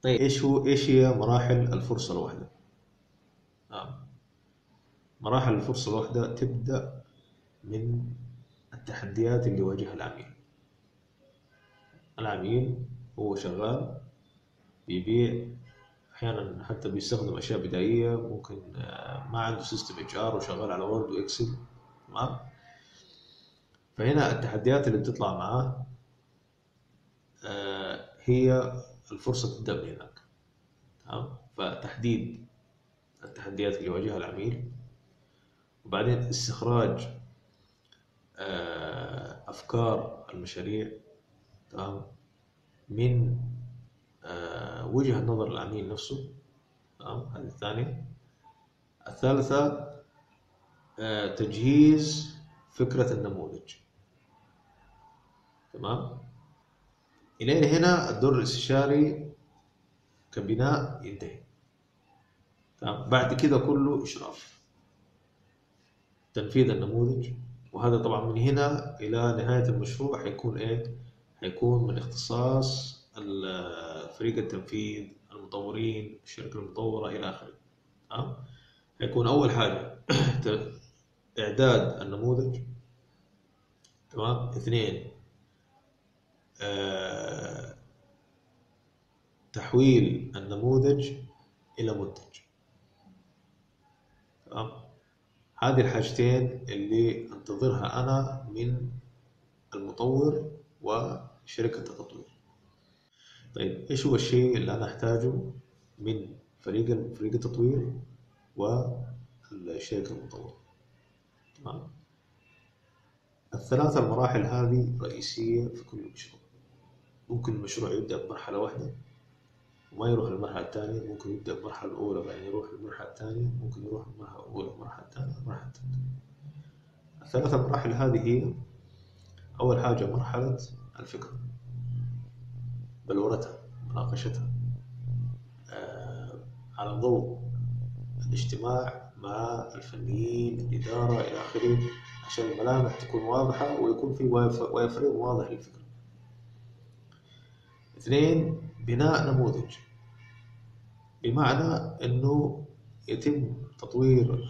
طيب ايش هي مراحل الفرصة الواحدة؟ مراحل الفرصة الواحدة تبدأ من التحديات اللي يواجهها العميل. العميل هو شغال بيبيع، احيانا حتى بيستخدم اشياء بدائيه، ممكن ما عنده سيستم اتش ار وشغال على وورد واكسل. تمام. فهنا التحديات اللي بتطلع معاه هي الفرصه تبدا من هناك. تمام. فتحديد التحديات اللي يواجهها العميل، وبعدين استخراج افكار المشاريع. تمام. من وجهه نظر العميل نفسه. تمام. هذه الثانيه. الثالثه تجهيز فكرة النموذج. تمام. إلى هنا الدور الاستشاري كبناء ينتهي. تمام. بعد كده كله إشراف تنفيذ النموذج. وهذا طبعا من هنا إلى نهاية المشروع حيكون إيه؟ حيكون من اختصاص فريق التنفيذ، المطورين، الشركة المطورة إلى آخره. تمام. حيكون أول حاجة إعداد النموذج. تمام. اثنين، تحويل النموذج إلى منتج. تمام. هذه الحاجتين اللي انتظرها أنا من المطور وشركة التطوير. طيب إيش هو الشيء اللي أنا أحتاجه من فريق التطوير والشركة المطورة؟ تمام. الثلاثة المراحل هذه رئيسية في كل مشروع. ممكن المشروع يبدأ بمرحلة واحدة وما يروح للمرحلة الثانية، ممكن يبدأ بالمرحلة الأولى بعدين يروح للمرحلة الثانية، ممكن يروح للمرحلة الأولى المرحلة الثانية المرحلة الثالثة. الثلاث مراحل هذه هي: أول حاجة مرحلة الفكرة، بلورتها، مناقشتها على ضوء الاجتماع مع الفنيين، الإدارة إلى آخره، عشان الملامح تكون واضحة ويكون في ويفريم واضح للفكرة. اثنين، بناء نموذج، بمعنى أنه يتم تطوير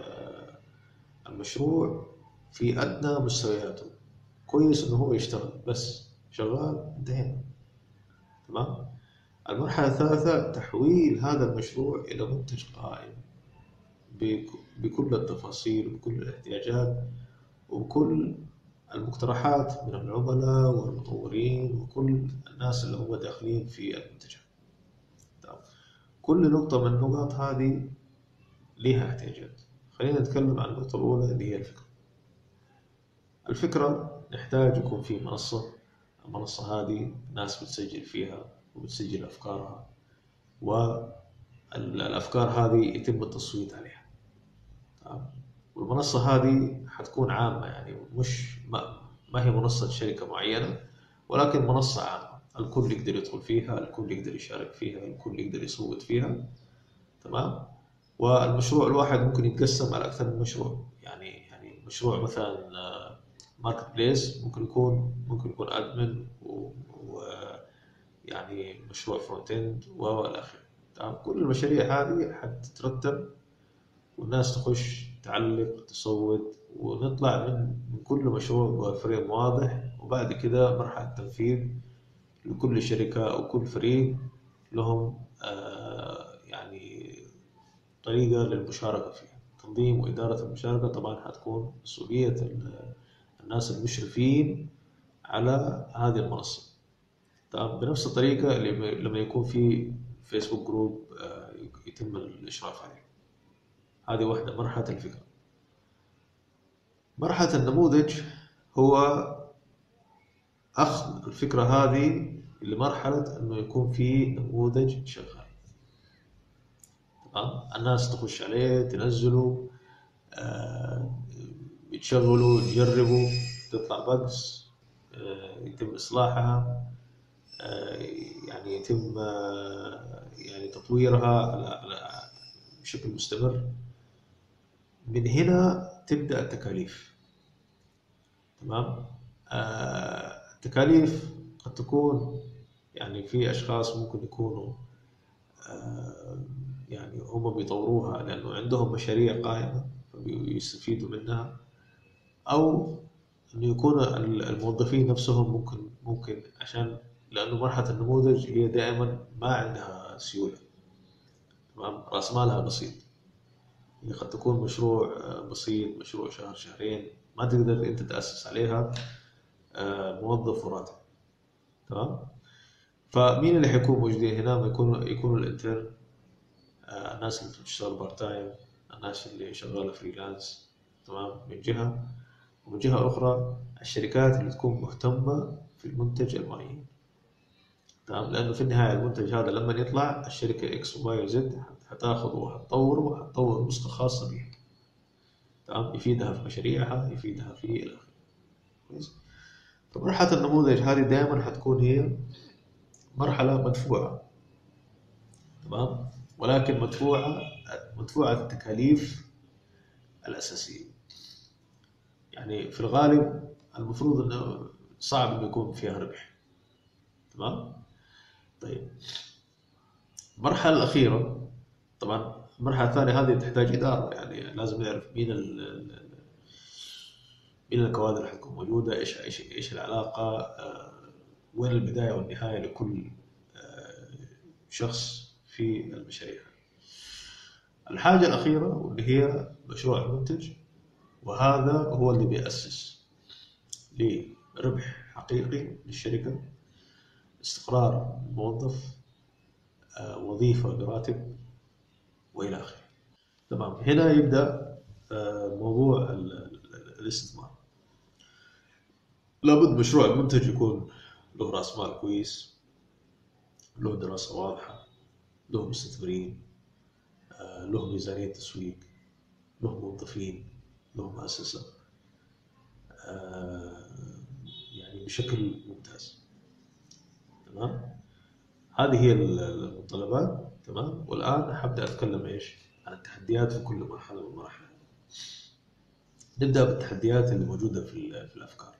المشروع في أدنى مستوياته. كويس أنه هو يشتغل، بس شغال انتهينا. تمام. المرحلة الثالثة تحويل هذا المشروع إلى منتج قائم بكل التفاصيل وبكل الاحتياجات وبكل المقترحات من العملاء والمطورين وكل الناس اللي هم داخلين في المنتج. كل نقطة من النقاط هذه لها احتياجات. خلينا نتكلم عن النقطة الأولى اللي هي الفكرة. الفكرة نحتاج يكون في منصة. المنصة هذه ناس بتسجل فيها وبتسجل أفكارها، والأفكار هذه يتم التصويت عليها. والمنصة هذه حتكون عامة، يعني مش ما هي منصة شركة معينة، ولكن منصة عامة الكل يقدر يدخل فيها، الكل يقدر يشارك فيها، الكل يقدر يصوت فيها. تمام. والمشروع الواحد ممكن يتقسم على أكثر من مشروع. يعني مشروع مثلا ماركت بليس ممكن يكون ادمن ويعني مشروع فرونت اند والى اخره. تمام. كل المشاريع هذه حتترتب والناس تخش تعلق تصوت، ونطلع من كل مشروع بفريم واضح. وبعد كده مرحلة تنفيذ لكل شركة أو كل فريق لهم يعني طريقة للمشاركة فيها. تنظيم وإدارة المشاركة طبعا حتكون مسؤولية الناس المشرفين على هذه المنصة. تمام. بنفس الطريقة لما يكون في فيسبوك جروب يتم الإشراف عليه. هذه واحدة، مرحلة الفكرة. مرحلة النموذج هو أخذ الفكرة هذه لمرحلة أنه يكون في نموذج شغال. الناس تخش عليه، تنزله، يتشغلوا، يجربوا، تطلع بجز، يتم إصلاحها، يعني يتم يعني تطويرها بشكل مستمر. من هنا تبدأ التكاليف. تمام. التكاليف قد تكون يعني في أشخاص ممكن يكونوا يعني هم بيطوروها لأنه عندهم مشاريع قائمة فبيستفيدوا منها، أو إنه يكون الموظفين نفسهم ممكن عشان لأنه مرحلة النموذج هي دائما ما عندها سيولة، تمام، رأس مالها بسيط. هي قد تكون مشروع بسيط، مشروع شهر شهرين، ما تقدر أنت تأسس عليها موظف وراتب، تمام. فمين اللي حيكون موجودين هنا؟ يكونوا الانترن، الناس اللي بتشتغل بارت تايم، الناس اللي شغالة فريلانس، تمام، من جهة. ومن جهة أخرى الشركات اللي تكون مهتمة في المنتج المعين، تمام، لأنه في النهاية المنتج هذا لما يطلع الشركة إكس وواي وزد هتاخذه وهتطوره وهتطور نسخة خاصة بها، تمام، يفيدها في مشاريعها، يفيدها في إلى آخره. كويس. فمرحلة النموذج هذه دائما حتكون هي مرحلة مدفوعة، تمام، ولكن مدفوعة التكاليف الأساسية. يعني في الغالب المفروض إنه صعب إنه يكون فيها ربح، تمام. طيب المرحلة الأخيرة، طبعا المرحلة الثانية هذه تحتاج إدارة، يعني لازم نعرف مين الكوادر اللي حتكون موجودة، إيش العلاقة، وين البداية والنهاية لكل شخص في المشاريع. الحاجة الأخيرة واللي هي مشروع المنتج، وهذا هو اللي بيأسس لربح حقيقي للشركة، استقرار موظف، وظيفة براتب، وإلى آخره. تمام. هنا يبدأ موضوع الاستثمار. لابد مشروع المنتج يكون له رأس مال كويس، له دراسة واضحة، له مستثمرين، له ميزانية تسويق، له موظفين، له مؤسسة، آه، يعني بشكل ممتاز، تمام. هذه هي المتطلبات، تمام. والآن حبدأ أتكلم إيش عن التحديات في كل مرحلة من المراحل. نبدأ بالتحديات اللي موجودة في الأفكار.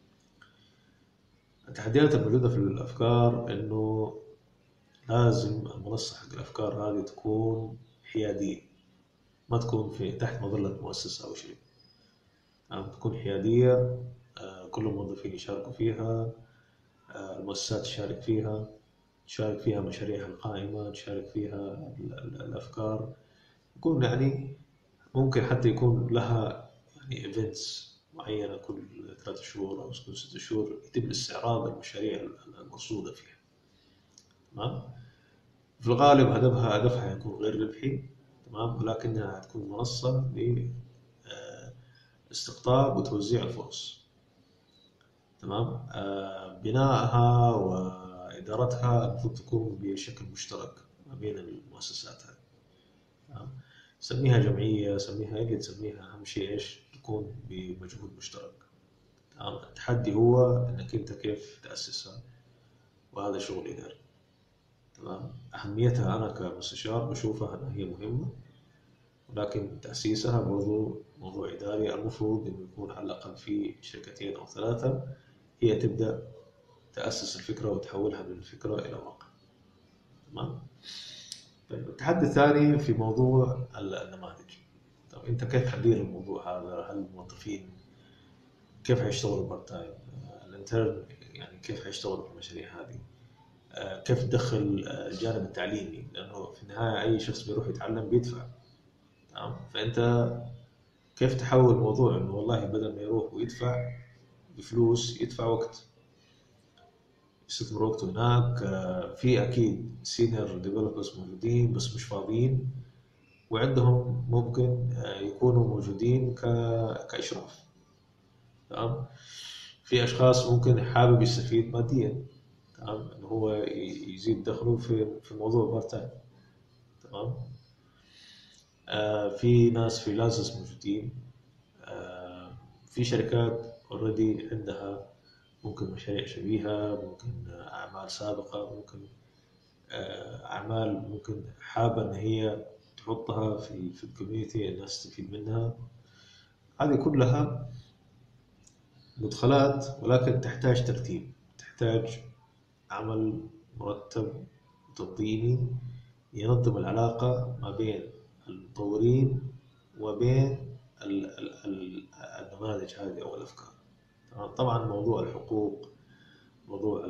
التحديات الموجودة في الأفكار إنه لازم المنصة حق الأفكار هذه تكون حيادية، ما تكون في تحت مظلة مؤسسة أو شيء، يعني تكون حيادية. كل الموظفين يشاركوا فيها، المؤسسات تشارك فيها مشاريعها القائمة، تشارك فيها الأفكار، يكون يعني ممكن حتى يكون لها يعني ايفنتس معينة كل 3 شهور أو كل 6 شهور يتم استعراض المشاريع المرصودة فيها، تمام. في الغالب هدفها يكون غير ربحي، تمام، ولكنها تكون منصة لاستقطاب وتوزيع الفرص، تمام. بنائها وإدارتها المفروض تكون بشكل مشترك ما بين المؤسسات هذه، تمام. سميها جمعية، سميها اللي تسميها، أهم شيء إيش تكون بمجهود مشترك، تمام. التحدي هو إنك أنت كيف تأسسها، وهذا شغل إداري، تمام. أهميتها أنا كمستشار بشوفها أنها هي مهمة، ولكن تأسيسها برضو موضوع إداري. المفروض إنه يكون على الأقل في شركتين أو 3 هي تبدأ تأسس الفكرة وتحولها من فكرة إلى واقع، تمام. طيب التحدي الثاني في موضوع النماذج. طب أنت كيف حتدير الموضوع هذا؟ هل الموظفين كيف حيشتغلوا بارت تايم؟ الانترن يعني كيف حيشتغلوا في المشاريع هذه؟ كيف تدخل الجانب التعليمي؟ لأنه في النهاية أي شخص بيروح يتعلم بيدفع، تمام. فأنت كيف تحول الموضوع إنه والله بدل ما يروح ويدفع بفلوس يدفع وقت، يستثمر وقته هناك. في أكيد سينيور ديفلوبرز موجودين بس مش فاضيين، وعندهم ممكن يكونوا موجودين كإشراف، تمام. في أشخاص ممكن حابب يستفيد ماديا، تمام، إنه هو يزيد دخله في موضوع بارت تايم، تمام. في ناس فريلانسرز موجودين. في شركات اوريدي عندها ممكن مشاريع شبيهة، ممكن أعمال سابقة، ممكن أعمال ممكن حابة إن هي تحطها في الكوميونتي الناس تستفيد منها. هذه كلها مدخلات، ولكن تحتاج ترتيب، تحتاج عمل مرتب وتنظيمي ينظم العلاقة ما بين المطورين وبين النماذج هذه أو الأفكار. طبعا موضوع الحقوق، موضوع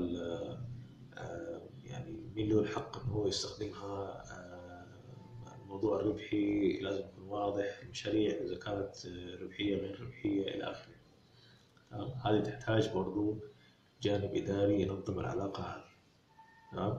يعني مين له الحق إنه هو يستخدمها، الموضوع الربحي لازم يكون واضح، المشاريع إذا كانت ربحية غير ربحية إلى آخره. هذه تحتاج برضو جانب إداري ينظم العلاقة هذه. تمام.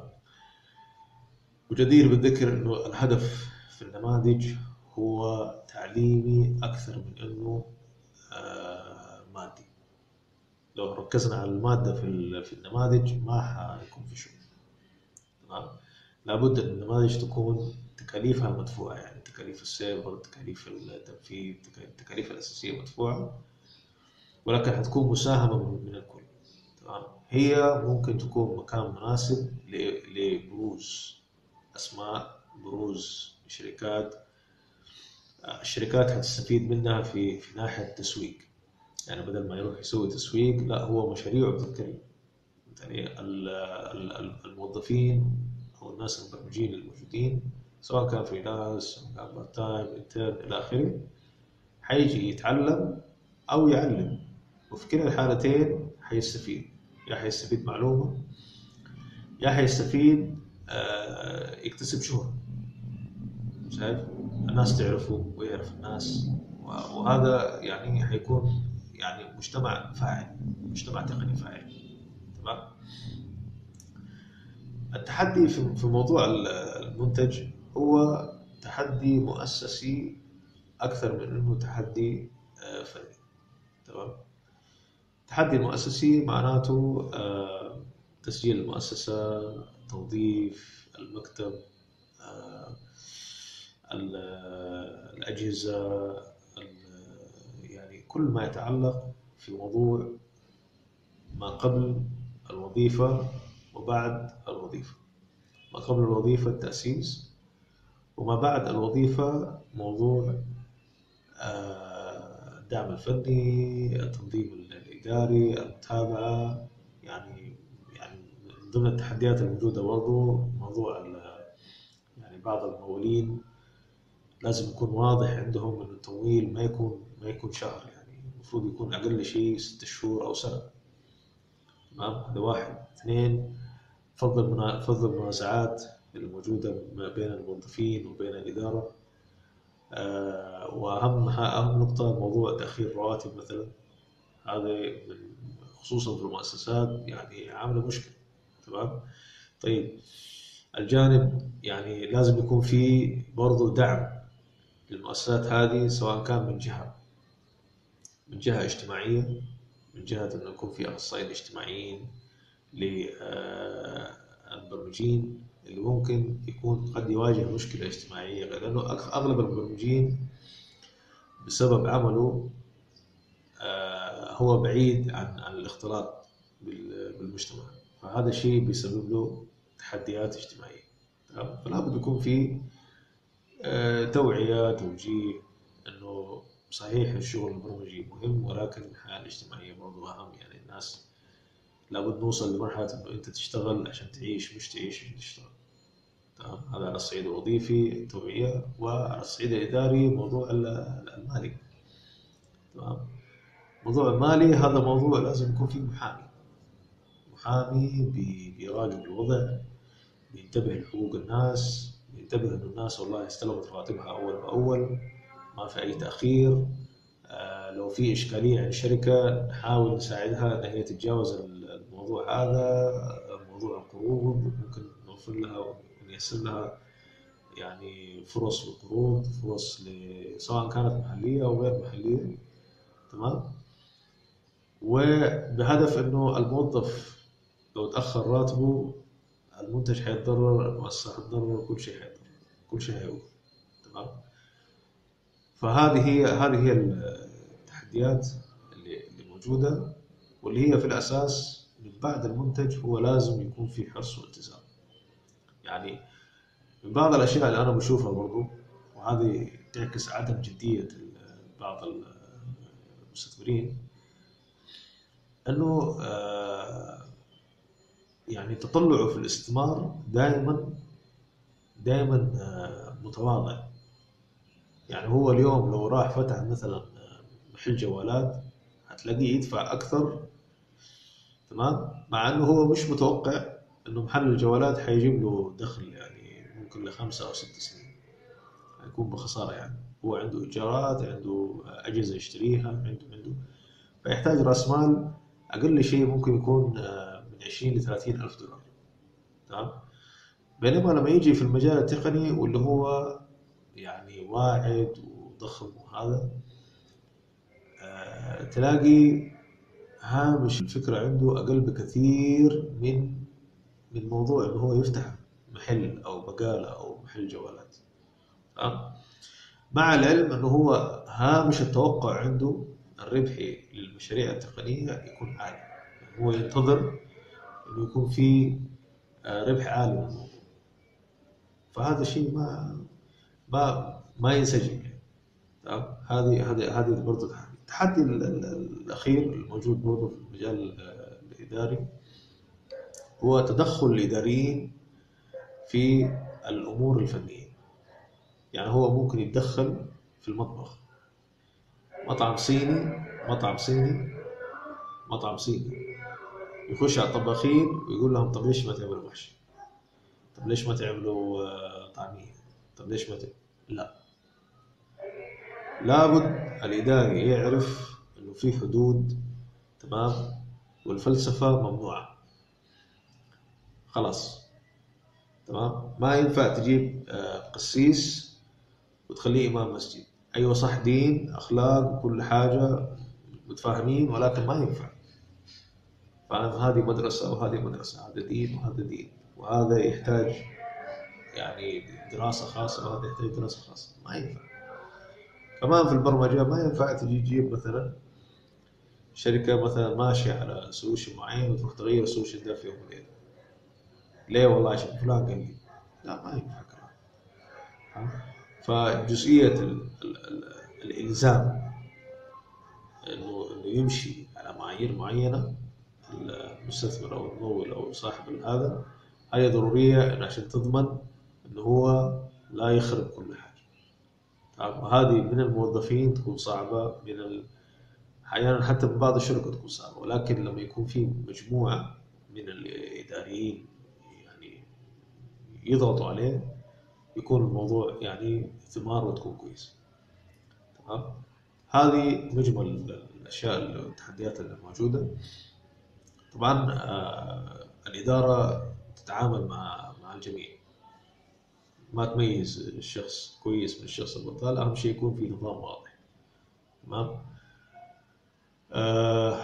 وجدير بالذكر إنه الهدف في النماذج هو تعليمي أكثر من إنه مادي. لو ركزنا على المادة في النماذج ما حيكون في شغل. تمام. لابد أن النماذج تكون تكاليفها مدفوعة، يعني تكاليف السيرفر، تكاليف التنفيذ، التكاليف الأساسية مدفوعة، ولكن حتكون مساهمة من الكل. تمام. هي ممكن تكون مكان مناسب لبروز أسماء، بروز شركات. الشركات هتستفيد منها في ناحية التسويق، يعني بدل ما يروح يسوي تسويق، لا هو مشاريعه بتتكلم. يعني الموظفين أو الناس المبرمجين الموجودين، سواء كان فريلانس، سواء كان بارت تايم، انترن إلى آخره، حيجي يتعلم أو يعلم، وفي كلا الحالتين حيستفيد. يا حيستفيد معلومة، يا حيستفيد يكتسب شهرة. شايف الناس تعرفه ويعرف الناس، وهذا يعني حيكون يعني مجتمع فاعل، مجتمع تقني فاعل. تمام. التحدي في موضوع المنتج هو تحدي مؤسسي أكثر من أنه تحدي فردي. تمام. التحدي المؤسسي معناته تسجيل المؤسسة، توظيف المكتب، الأجهزة، يعني كل ما يتعلق في موضوع ما قبل الوظيفة وبعد الوظيفة. ما قبل الوظيفة التأسيس، وما بعد الوظيفة موضوع الدعم الفني، التنظيم الإداري، المتابعة. يعني من ضمن التحديات الموجودة برضو موضوع يعني بعض الممولين لازم يكون واضح عندهم إنه التمويل ما يكون شهر، يعني المفروض يكون أقل شيء 6 شهور أو سنة. تمام. هذا واحد. اثنين، فض المنازعات الموجودة ما بين الموظفين وبين الإدارة. أهم نقطة موضوع تأخير الرواتب مثلا، هذا خصوصا في المؤسسات يعني عاملة مشكلة. تمام. طيب، الجانب يعني لازم يكون في برضو دعم للمؤسسات هذه، سواء كان من جهة اجتماعية، من جهة أنه يكون في أخصائيين اجتماعيين للمبرمجين اللي ممكن يكون قد يواجه مشكلة اجتماعية، لأنه أغلب المبرمجين بسبب عمله هو بعيد عن الاختلاط بالمجتمع، فهذا الشيء بيسبب له تحديات اجتماعية. فلا بد يكون في توعية، توجيه، انه صحيح الشغل البرمجي مهم، ولكن الحياة الاجتماعية برضو اهم. يعني الناس لابد نوصل لمرحلة انه انت تشتغل عشان تعيش، مش تعيش عشان تشتغل. تمام. هذا على الصعيد الوظيفي التوعية، وعلى الصعيد الإداري موضوع المالي. تمام. موضوع المالي هذا موضوع لازم يكون فيه محامي بيراقب الوضع، بينتبه لحقوق الناس، بينتبه انه الناس والله استلمت رواتبها اول باول، ما في اي تاخير. لو في اشكاليه عند الشركه نحاول نساعدها ان هي تتجاوز الموضوع هذا. موضوع القروض ممكن نوفر لها ونيسر لها يعني فرص للقروض، فرص سواء كانت محليه او غير محليه. تمام. وبهدف انه الموظف لو تاخر راتبه، المنتج حيتضرر، المؤسسة حتضرر، كل شيء حيتضرر، كل شيء حيوقف. تمام. هذه هي التحديات اللي موجودة، واللي هي في الأساس من بعد المنتج هو لازم يكون في حرص والتزام. يعني من بعض الأشياء اللي أنا بشوفها برضو، وهذه تعكس عدم جدية بعض المستثمرين، أنه يعني تطلعه في الاستثمار دائما دائما متواضع. يعني هو اليوم لو راح فتح مثلا محل جوالات هتلاقيه يدفع أكثر، تمام، مع إنه هو مش متوقع إنه محل الجوالات حيجيب له دخل، يعني ممكن ل5 أو 6 سنين هيكون بخسارة. يعني هو عنده إيجارات، عنده أجهزة يشتريها، عنده فيحتاج رأس مال أقل شيء ممكن يكون من 20 ل30 ألف دولار، تمام. بينما لما يجي في المجال التقني واللي هو يعني واعد وضخم وهذا، تلاقي هامش الفكرة عنده أقل بكثير من موضوع إنه هو يفتح محل أو بقالة أو محل جوالات، تمام. مع العلم إنه هو هامش التوقع عنده الربحي للمشاريع التقنية يكون عالي، يعني هو ينتظر إنه يكون في ربح عالي من الموضوع. فهذا الشيء ما ينسجم يعني، تمام. هذه برضه التحدي الأخير الموجود برضه في المجال الإداري هو تدخل الإداريين في الأمور الفنية. يعني هو ممكن يتدخل في المطبخ، مطعم صيني مطعم صيني مطعم صيني، يخش على الطباخين ويقول لهم طب ليش ما تعملوا محشي؟ طب ليش ما تعملوا طعمية؟ طب ليش ما تعملوا؟ لا، لابد الإداري يعرف إنه في حدود، تمام، والفلسفة ممنوعة خلاص، تمام. ما ينفع تجيب قسيس وتخليه إمام مسجد. أيوة صح، دين أخلاق وكل حاجة متفاهمين، ولكن ما ينفع. فهذه مدرسة وهذه مدرسة، هذا دين وهذا دين، وهذا يحتاج يعني دراسة خاصة وهذا يحتاج دراسة خاصة، ما ينفع. كمان في البرمجة ما ينفع تجي تجيب مثلا شركة مثلا ماشية على سولوشن معين وتروح تغير السولوشن ده في يوم وليلة. ليه؟ والله عشان فلان قال لي. لا، ما ينفع كلام. فجزئية الإلزام إنه يمشي على معايير معينة، المستثمر أو الممول أو صاحب هذا، هي ضرورية إنه عشان تضمن إنه هو لا يخرب كل حاجة. هذه من الموظفين تكون صعبة، أحيانا حتى من بعض الشركات تكون صعبة، ولكن لما يكون في مجموعة من الإداريين يعني يضغطوا عليه يكون الموضوع يعني ثمار وتكون كويس، تمام. هذه مجمل الأشياء التحديات الموجودة. طبعا الإدارة تتعامل مع الجميع، ما تميز الشخص كويس من الشخص البطال، أهم شيء يكون في نظام واضح، تمام. آه،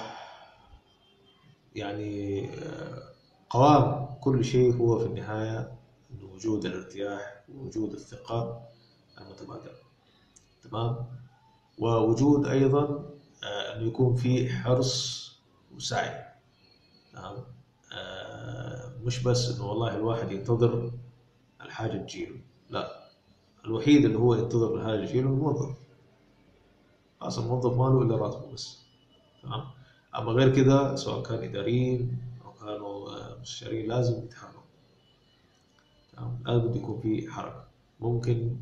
يعني قوام كل شيء هو في النهاية إنه وجود الارتياح ووجود الثقة المتبادلة، تمام. ووجود أيضا إنه يكون في حرص وسعي، تمام. مش بس إنه والله الواحد ينتظر الحاجة تجيله، لا، الوحيد اللي هو ينتظر الحاجة تجيله الموظف. أصلا الموظف ما له إلا راتبه بس، تمام. أما غير كده سواء كان إداريين أو كانوا مستشارين لازم يتحركوا، تمام. لابد يكون في حركة. ممكن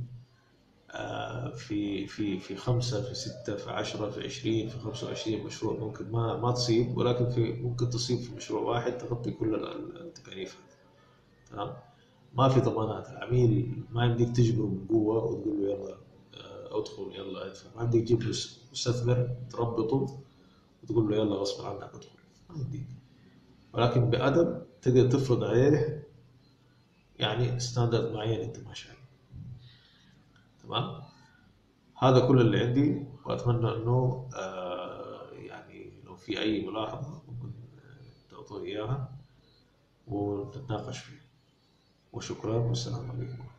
في 5 في 6 في 10 في 20 في 25 مشروع ممكن ما تصيب، ولكن ممكن تصيب في مشروع واحد تغطي كل التكاليف، تمام. ما في ضمانات، العميل ما يمديك تجبره من قوة وتقول له يلا ادخل يلا ادفع، ما يمديك تجيب مستثمر تربطه وتقول له يلا غصب عنك ادخل، ما يمديك. ولكن بأدب تقدر تفرض عليه يعني ستاندرد معين انت ماشي عليه، تمام. هذا كل اللي عندي، وأتمنى أنه يعني لو في أي ملاحظة ممكن تعطوني إياها ونتناقش فيها. وشكرا والسلام عليكم.